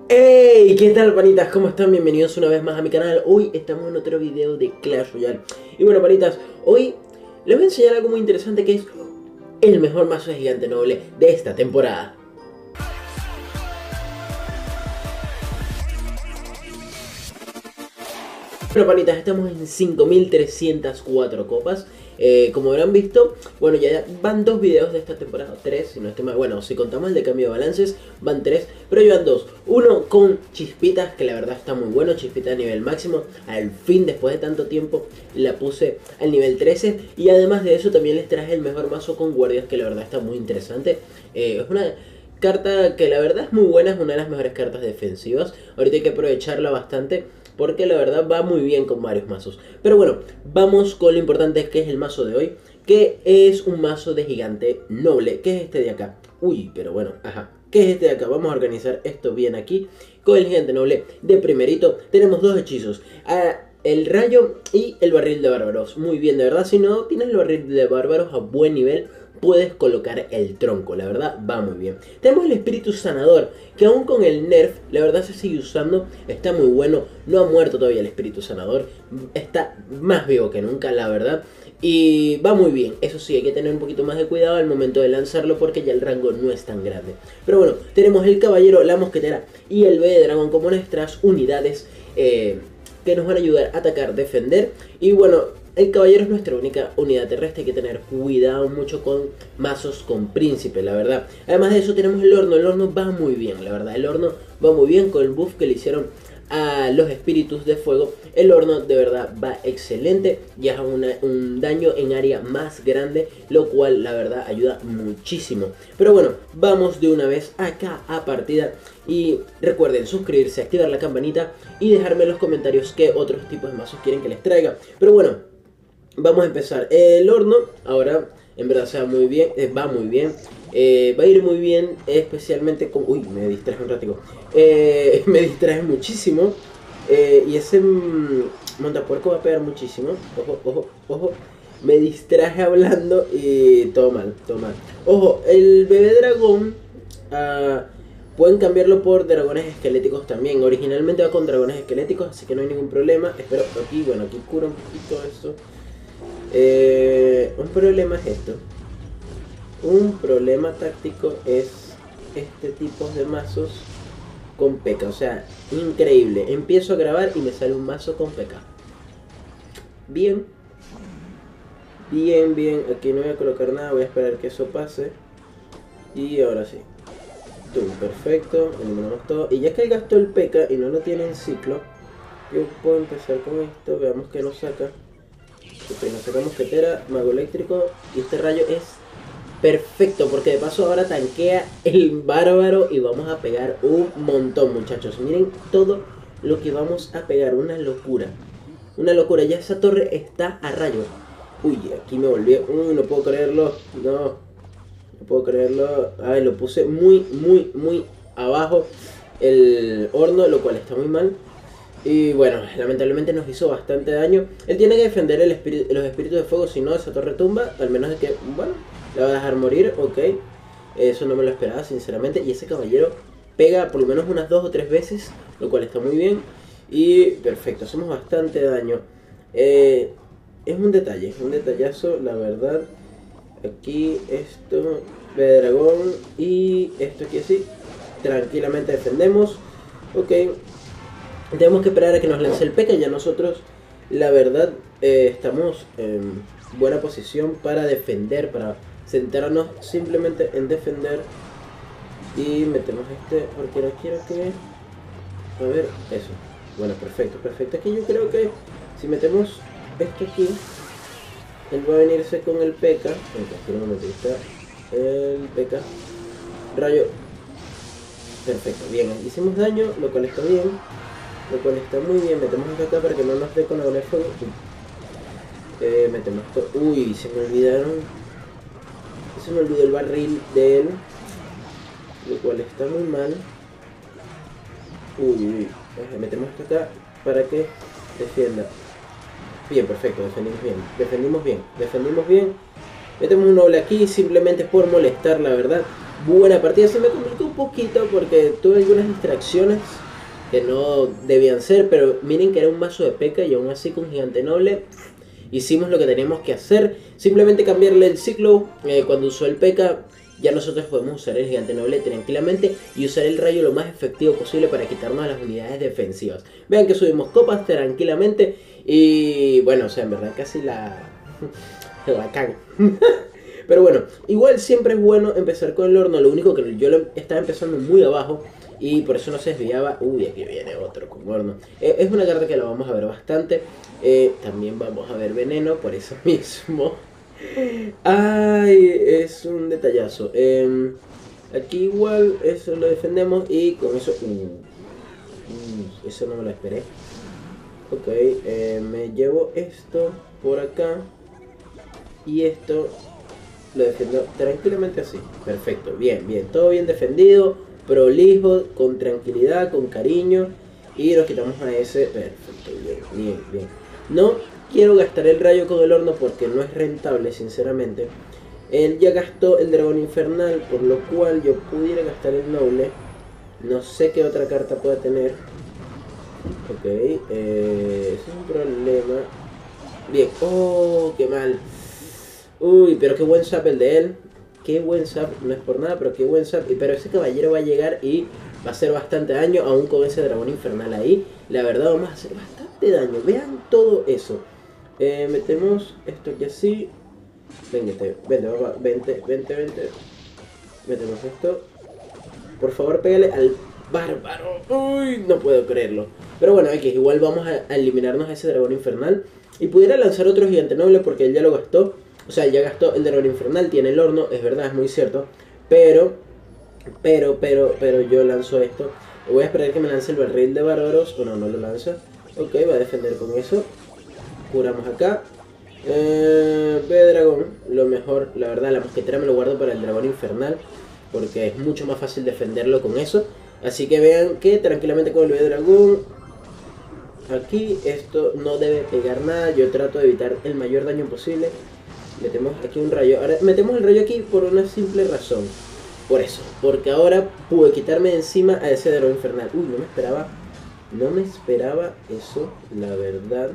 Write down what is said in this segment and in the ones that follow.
Hey, ¿qué tal, panitas? ¿Cómo están? Bienvenidos una vez más a mi canal. Hoy estamos en otro video de Clash Royale. Y bueno, panitas, hoy les voy a enseñar algo muy interesante, que es el mejor mazo de gigante noble de esta temporada. Bueno, panitas, estamos en 5304 copas. Como habrán visto, bueno, ya van dos videos de esta temporada, tres, si no estoy mal. Bueno, si contamos el de cambio de balances, van tres, pero llevan dos. Uno con chispitas, que la verdad está muy bueno, chispita a nivel máximo. Al fin, después de tanto tiempo, la puse al nivel 13. Y además de eso, también les traje el mejor mazo con guardias, que la verdad está muy interesante. Es una carta que la verdad es muy buena, es una de las mejores cartas defensivas. Ahorita hay que aprovecharla bastante, porque la verdad va muy bien con varios mazos. Pero bueno, vamos con lo importante, que es el mazo de hoy, que es un mazo de gigante noble, que es este de acá. Uy, pero bueno, ajá, ¿qué es este de acá? Vamos a organizar esto bien aquí. Con el gigante noble de primerito tenemos dos hechizos, el rayo y el barril de bárbaros. Muy bien, de verdad, si no tienes el barril de bárbaros a buen nivel, puedes colocar el tronco, la verdad va muy bien. Tenemos el espíritu sanador, que aún con el nerf, la verdad se sigue usando, está muy bueno. No ha muerto todavía el espíritu sanador, está más vivo que nunca, la verdad. Y va muy bien, eso sí, hay que tener un poquito más de cuidado al momento de lanzarlo, porque ya el rango no es tan grande. Pero bueno, tenemos el caballero, la mosquetera y el B de dragón como nuestras unidades que nos van a ayudar a atacar, defender. Y bueno, el caballero es nuestra única unidad terrestre, hay que tener cuidado mucho con mazos con príncipe, la verdad. Además de eso tenemos el horno va muy bien, la verdad, el horno va muy bien con el buff que le hicieron a los espíritus de fuego. El horno de verdad va excelente, ya es un daño en área más grande, lo cual la verdad ayuda muchísimo. Pero bueno, vamos de una vez acá a partida. Y recuerden suscribirse, activar la campanita y dejarme en los comentarios qué otros tipos de mazos quieren que les traiga. Pero bueno, vamos a empezar. El horno ahora en verdad se va muy bien, va muy bien. Va a ir muy bien, especialmente con... Uy, me distraje un ratico. Me distraje muchísimo. Y ese montapuerco va a pegar muchísimo. Ojo, ojo, ojo. Me distraje hablando y todo mal, todo mal. Ojo, el bebé dragón pueden cambiarlo por dragones esqueléticos también. Originalmente va con dragones esqueléticos, así que no hay ningún problema. Espero aquí, bueno, aquí cura un poquito esto. Un problema es esto. Un problema táctico es este tipo de mazos con P.E.K.K.A. O sea, increíble. Empiezo a grabar y me sale un mazo con P.E.K.K.A. Bien. Bien, bien. Aquí no voy a colocar nada. Voy a esperar que eso pase. Y ahora sí. Perfecto. Eliminamos todo. Y ya que él gastó el P.E.K.K.A. y no lo tiene en ciclo, yo puedo empezar con esto. Veamos qué nos saca. Ok, nos saca mosquetera, mago eléctrico. Y este rayo es perfecto, porque de paso ahora tanquea el bárbaro y vamos a pegar un montón, muchachos. Miren todo lo que vamos a pegar, una locura. Una locura, ya esa torre está a rayo. Uy, aquí me volví, uy, no puedo creerlo. No puedo creerlo. Ay, lo puse muy abajo el horno, lo cual está muy mal. Y bueno, lamentablemente nos hizo bastante daño. Él tiene que defender los espíritus de fuego, si no esa torre tumba. Al menos de que, bueno, la va a dejar morir, ok. Eso no me lo esperaba, sinceramente. Y ese caballero pega por lo menos unas 2 o 3 veces, lo cual está muy bien. Y perfecto, hacemos bastante daño. Es un detalle, un detallazo, la verdad. Aquí esto, de dragón. Y esto aquí así. Tranquilamente defendemos. Ok. Tenemos que esperar a que nos lance el P.E.K.K.A. Ya nosotros, la verdad, estamos en buena posición para defender, para centrarnos simplemente en defender. Y metemos este, porque no quiero que... A ver, eso. Bueno, perfecto, perfecto. Aquí yo creo que si metemos esto aquí, él va a venirse con el P.E.K.K.A. Aquí un momento, está el P.E.K.K.A. Rayo. Perfecto, bien, hicimos daño, lo cual está bien. Lo cual está muy bien. Metemos esto acá para que no nos dé con la bola de fuego. Metemos esto. Uy, se me olvidaron. Se me olvidó el barril de él, lo cual está muy mal. Uy. Metemos esto acá para que defienda. Bien, perfecto, defendimos bien. Defendimos bien. Metemos un noble aquí simplemente por molestar, la verdad. Buena partida, se me complicó un poquito porque tuve algunas distracciones que no debían ser, pero miren que era un mazo de P.E.K.K.A. y aún así con Gigante Noble hicimos lo que teníamos que hacer. Simplemente cambiarle el ciclo. Cuando usó el P.E.K.K.A. ya nosotros podemos usar el Gigante Noble tranquilamente y usar el rayo lo más efectivo posible para quitarnos a las unidades defensivas. Vean que subimos copas tranquilamente y bueno, o sea, en verdad casi la cago. Pero bueno, igual siempre es bueno empezar con el horno. Lo único que yo lo estaba empezando muy abajo y por eso no se desviaba. Uy, aquí viene otro con horno. Es una carta que la vamos a ver bastante. También vamos a ver veneno, por eso mismo. Ay, es un detallazo. Aquí igual eso lo defendemos y con eso... eso no me lo esperé. Ok, me llevo esto por acá. Y esto lo defiendo tranquilamente así. Perfecto, bien, bien. Todo bien defendido, prolijo, con tranquilidad, con cariño. Y nos quitamos a ese. Perfecto, bien, bien, bien. No quiero gastar el rayo con el horno porque no es rentable, sinceramente. Él ya gastó el dragón infernal, por lo cual yo pudiera gastar el noble. No sé qué otra carta pueda tener. Ok, ese es un problema. Bien, oh, qué mal. Uy, pero qué buen zap el de él. Qué buen zap, no es por nada, pero qué buen zap. Pero ese caballero va a llegar y va a hacer bastante daño, aún con ese dragón infernal ahí. La verdad vamos a hacer bastante daño. Vean todo eso. Metemos esto aquí así. Vente, papá, vente. Metemos esto. Por favor, pégale al bárbaro. Uy, no puedo creerlo. Pero bueno, aquí igual vamos a eliminarnos a ese dragón infernal. Y pudiera lanzar otro gigante noble porque él ya lo gastó. O sea, ya gastó el dragón infernal, tiene el horno, es verdad, es muy cierto. Pero yo lanzo esto. Voy a esperar que me lance el barril de bárbaros. O no, no lo lanza. Ok, va a defender con eso. Curamos acá. B dragón, lo mejor, la verdad, la mosquetera me lo guardo para el dragón infernal. Porque es mucho más fácil defenderlo con eso. Así que vean que tranquilamente con el B dragón. Aquí esto no debe pegar nada. Yo trato de evitar el mayor daño posible. Metemos aquí un rayo. Ahora metemos el rayo aquí por una simple razón. Por eso. Porque ahora pude quitarme de encima a ese dragón infernal. Uy, no me esperaba. No me esperaba eso, la verdad.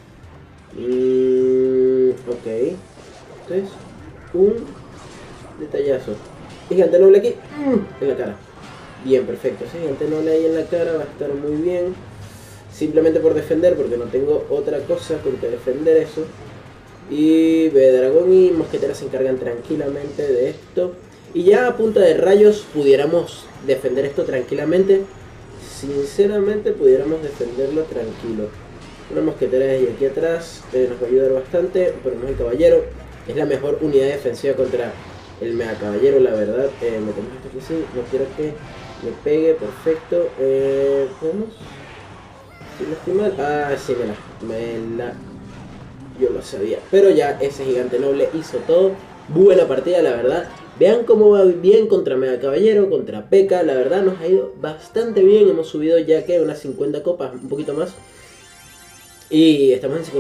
Ok. Entonces, un detallazo. Gigante noble aquí. En la cara. Bien, perfecto. Ese gigante noble ahí en la cara va a estar muy bien. Simplemente por defender, porque no tengo otra cosa con que defender eso. Y B dragón y mosquetera se encargan tranquilamente de esto. Y ya a punta de rayos pudiéramos defender esto tranquilamente. Sinceramente pudiéramos defenderlo tranquilo. Una mosquetera desde aquí atrás nos va a ayudar bastante. Ponemos el caballero. Es la mejor unidad defensiva contra el mega caballero, la verdad. Metemos esto aquí sí. No quiero que me pegue. Perfecto. ¿Podemos? Si no estoy mal. Ah, sí, yo lo sabía. Pero ya ese gigante noble hizo todo. Buena partida, la verdad. Vean cómo va bien contra Mega Caballero, contra P.E.K.K.A. La verdad nos ha ido bastante bien. Hemos subido ya que unas 50 copas, un poquito más. Y estamos en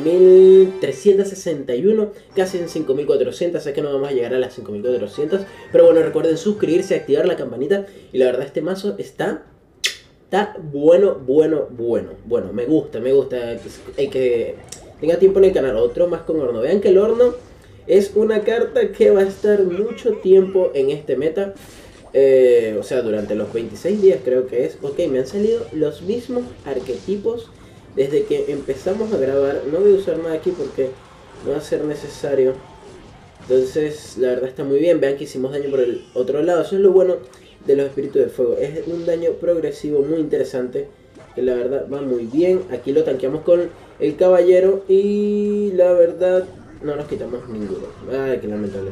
5361, casi en 5400. Sé que no vamos a llegar a las 5400. Pero bueno, recuerden suscribirse, activar la campanita. Y la verdad este mazo está bueno. Bueno, me gusta. El que tenga tiempo en el canal, otro más con horno. Vean que el horno es una carta que va a estar mucho tiempo en este meta. O sea, durante los 26 días creo que es. Ok, me han salido los mismos arquetipos desde que empezamos a grabar. No voy a usar nada aquí porque no va a ser necesario. Entonces, la verdad está muy bien. Vean que hicimos daño por el otro lado. Eso es lo bueno de los espíritus de fuego. Es un daño progresivo muy interesante, que la verdad va muy bien. Aquí lo tanqueamos con el caballero y la verdad no nos quitamos ninguno. Ay, qué lamentable.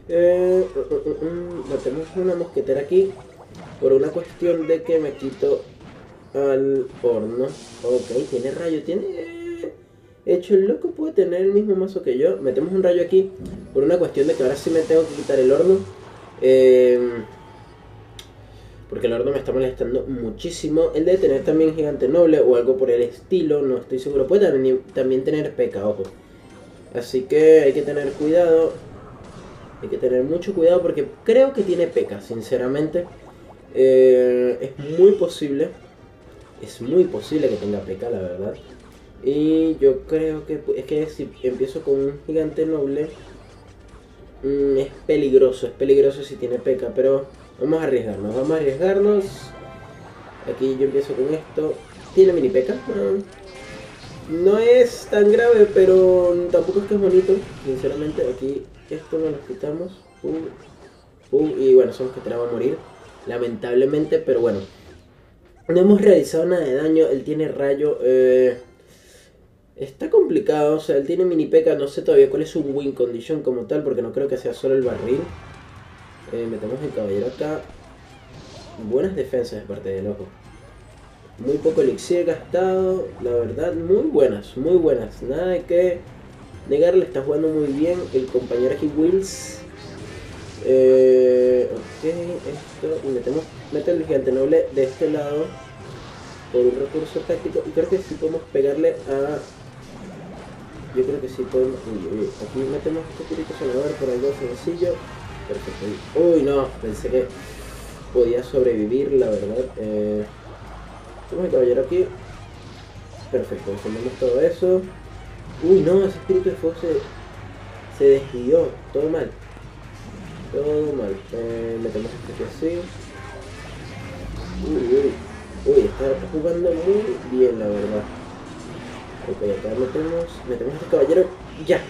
Metemos una mosquetera aquí por una cuestión de que me quito al horno. Ok, tiene rayo, tiene... hecho el loco puede tener el mismo mazo que yo. Metemos un rayo aquí por una cuestión de que ahora sí me tengo que quitar el horno. Porque el horno me está molestando muchísimo. El de tener también gigante noble o algo por el estilo, no estoy seguro. Puede también tener P.E.K.K.A, ojo. Así que hay que tener cuidado. Hay que tener mucho cuidado porque creo que tiene P.E.K.K.A, sinceramente. Es muy posible. Es muy posible que tenga P.K., la verdad. Y yo creo que es que si empiezo con un gigante noble, es peligroso si tiene P.K., pero vamos a arriesgarnos. Aquí yo empiezo con esto. ¿Tiene mini P.K.? Bueno, no es tan grave, pero tampoco es que es bonito. Sinceramente, aquí esto nos lo quitamos. Y bueno, somos que te la va a morir, lamentablemente, pero bueno. No hemos realizado nada de daño. Él tiene rayo. Está complicado. O sea, él tiene mini P.K. No sé todavía cuál es su win condition como tal, porque no creo que sea solo el barril. Metemos el caballero acá. Buenas defensas de parte del ojo. Muy poco elixir gastado. La verdad, muy buenas. Nada de que negarle. Está jugando muy bien el compañero aquí, Wills. Ok, esto. Y mete el gigante noble de este lado por un recurso táctico. Y creo que sí podemos pegarle a. Yo creo que sí podemos. Aquí metemos este espíritu sonador por algo sencillo. Perfecto. Uy, no, pensé que podía sobrevivir, la verdad. Tenemos el caballero aquí. Perfecto, defendemos todo eso. Uy, no, ese espíritu de fuego se desvió. Todo mal. Metemos este así. Uy, está jugando muy bien, la verdad. Ok, acá metemos este caballero. Ya.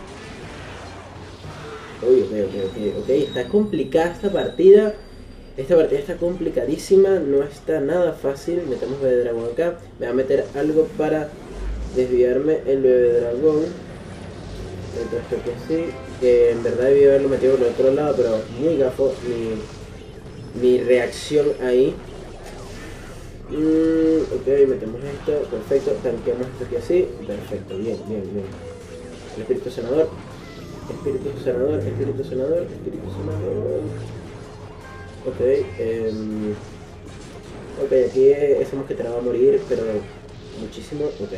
Ok, está complicada esta partida. Esta partida está complicadísima, no está nada fácil. Metemos bebé dragón acá. Me va a meter algo para desviarme el bebé dragón. Entonces que sí. Que en verdad debí haberlo metido por el otro lado, pero muy gafo mi reacción ahí. Ok, metemos esto, perfecto. Tanqueamos esto aquí así. Perfecto, bien. El espíritu sanador. Espíritu sanador. Ok, aquí ese que te la va a morir, pero muchísimo. Ok.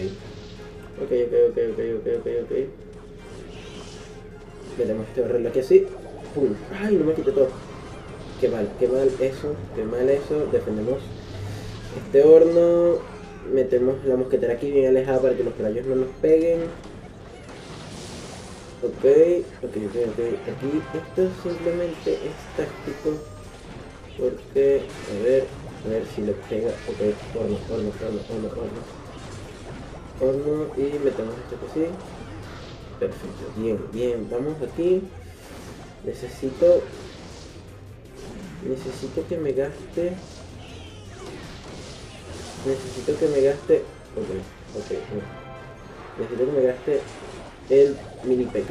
Metemos este barril aquí así. ¡Pum! ¡Ay, no me quité todo! Qué mal eso. Defendemos este horno. Metemos la mosquetera aquí bien alejada para que los rayos no nos peguen. Ok. Aquí esto simplemente es táctico. Porque, a ver si le pega. Ok, horno. Y metemos esto así. Perfecto, bien. Vamos aquí. Necesito que me gaste. Necesito que me gaste el mini P.K.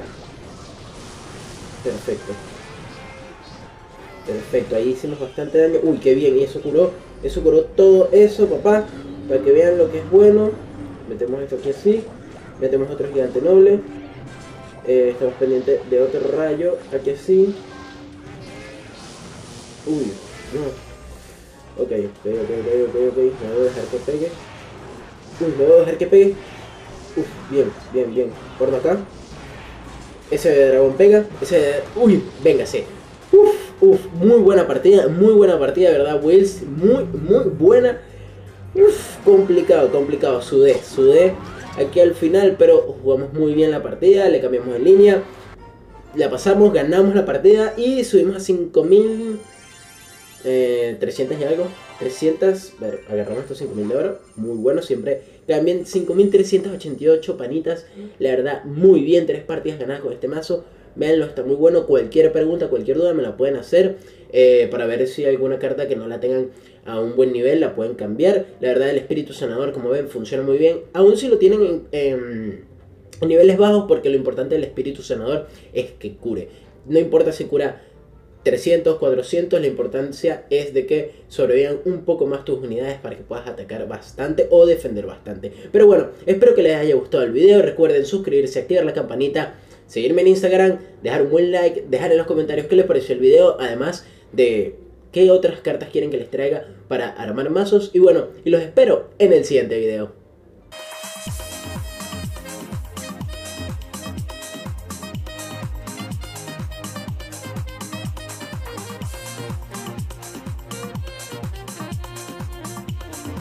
Perfecto, ahí hicimos bastante daño. Uy, qué bien, y eso curó todo eso, papá. Para que vean lo que es bueno. Metemos esto aquí así. Metemos otro gigante noble. Estamos pendientes de otro rayo aquí así. Uy, no. Ok. No debo dejar que pegue. No debo dejar que pegue. Bien. Por acá. Ese dragón pega. Uy, véngase. Muy buena partida, ¿verdad, Wills? Muy buena. Complicado. Sudé aquí al final, pero jugamos muy bien la partida. Le cambiamos de línea. La pasamos, ganamos la partida y subimos a 5300 y algo. 300, agarramos estos 5000 de oro. Muy bueno, siempre también 5388 panitas. La verdad, muy bien, 3 partidas ganadas con este mazo. Véanlo, está muy bueno. Cualquier pregunta, cualquier duda me la pueden hacer, para ver si hay alguna carta que no la tengan a un buen nivel, la pueden cambiar. La verdad, el espíritu sanador, como ven, funciona muy bien. Aún si lo tienen en niveles bajos, porque lo importante del espíritu sanador es que cure. No importa si cura 300, 400, la importancia es de que sobrevivan un poco más tus unidades para que puedas atacar bastante o defender bastante. Pero bueno, espero que les haya gustado el video. Recuerden suscribirse, activar la campanita, seguirme en Instagram, dejar un buen like, dejar en los comentarios qué les pareció el video, además de qué otras cartas quieren que les traiga para armar mazos. Y bueno, y los espero en el siguiente video.